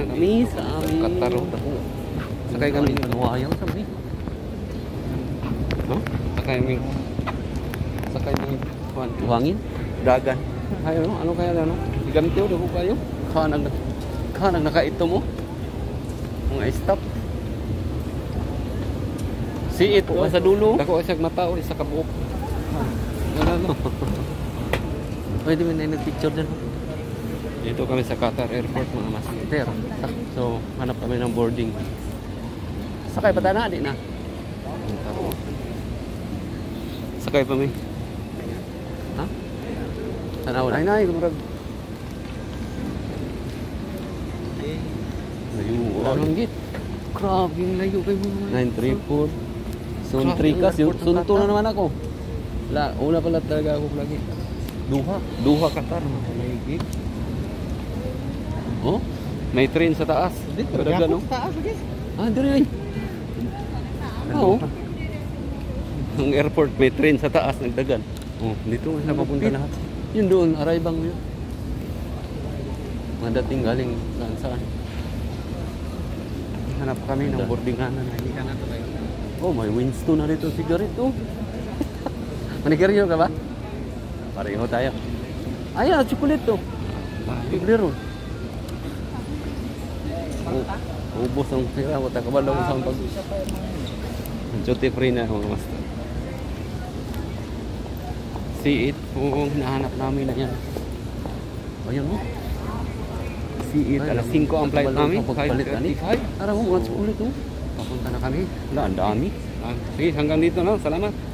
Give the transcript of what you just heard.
Kami sa amin. Katarong ako. Sakay kami. Wayang sa mi. No? Sakay kami. Sakay kami. Buhangin. Dagan. Ay, ano kaya ano? Gantiyo daw kayo. Kanang nakaito mo. Mga stop. Siit ko sa dulo. Dako sa mata o sa kabuok. Ano? Pwede mo na nag-picture dyan. Dito kami sa Qatar Airport mga master. So, hanap kami ng boarding. Sakay pa tayo na, di na. Sakay pa mi. Ha? Tanaw na. Ay na, kumurag. Layo. Anong git? Grabe yung layo kayo mga. 934. Zone 3 ka. Zone 2 na naman ako. Una pala talaga ako lagi. Duha Qatar. May Oh? May train sa taas. Dito, Dagan, no? taas lagi. Ah, dito rin. Oo. Ang airport may train sa taas nagdagan. Oh, dito na papunta lahat. Yun doon, arrivang yun. Mga dating galing saan. Hanap kami ng boardingan na Oh, may Winston na dito, sigareto. Manigarilyo ka ba? Pareho tayo. Ayan, chocolate to. Tiglero. Ubos ang pera, wata ka ba daw sa pag... duty free na mga master. See it. Oo, nahanap namin na yan. Ayun mo. See it. Alas 5 ang flight namin. Pagpalit na ni. 5:35. Araw mo, once ulit to. Papunta na kami. Wala, ang dami. Sige, hanggang dito na. Salamat.